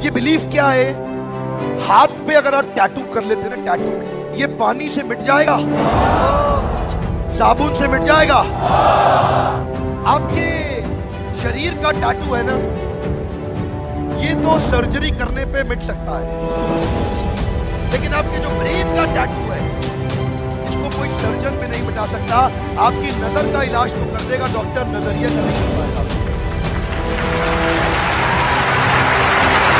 ये बिलीफ क्या है, हाथ पे अगर आप टैटू कर लेते ना, टैटू ये पानी से मिट जाएगा, साबुन से मिट जाएगा। आपके शरीर का टैटू है ना, ये तो सर्जरी करने पे मिट सकता है, लेकिन आपके जो ब्रेन का टैटू है इसको कोई सर्जन भी नहीं मिटा सकता। आपकी नजर का इलाज तो कर देगा डॉक्टर, नजरिए से नहीं कर पाएगा।